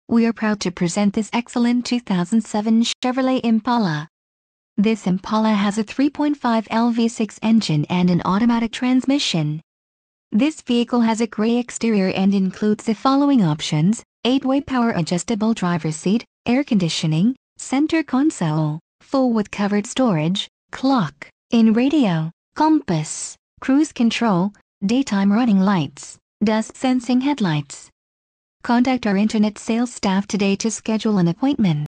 We are proud to present this excellent 2007 Chevrolet Impala. This Impala has a 3.5L V6 engine and an automatic transmission. This vehicle has a gray exterior and includes the following options: 8-way power adjustable driver's seat, air conditioning, center console, full with covered storage, clock, in radio, compass, cruise control, daytime running lights, dust sensing headlights. Contact our internet sales staff today to schedule an appointment.